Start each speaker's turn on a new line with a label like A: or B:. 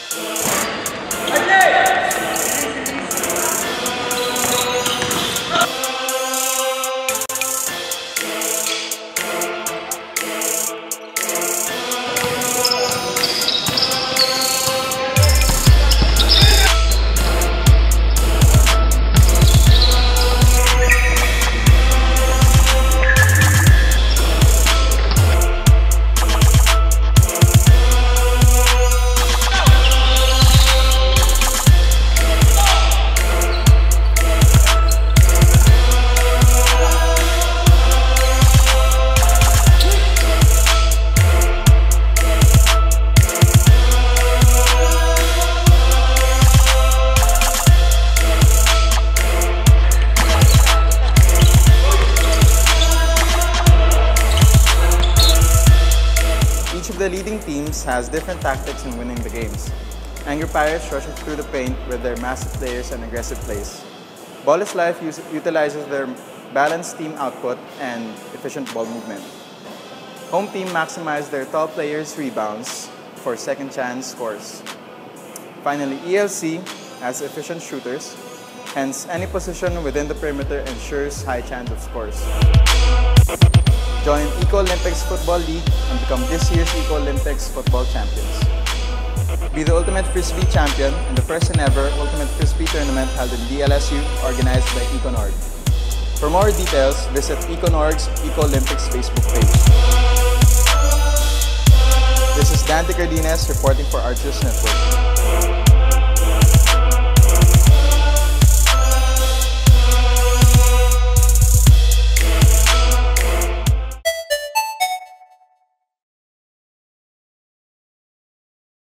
A: The leading teams has different tactics in winning the games. Angry Pirates rushes through the paint with their massive players and aggressive plays. Ball is Life utilizes their balanced team output and efficient ball movement. Home team maximizes their tall players' rebounds for second chance scores. Finally, ELC has efficient shooters, hence any position within the perimeter ensures high chance of scores. Join Ecolympics Football League and become this year's Ecolympics football champions. Be the Ultimate Frisbee champion in the first and ever Ultimate Frisbee tournament held in DLSU, organized by ECONORG. For more details, visit ECONORG's Ecolympics Facebook page. This is Dante Cardenas reporting for Archers Network.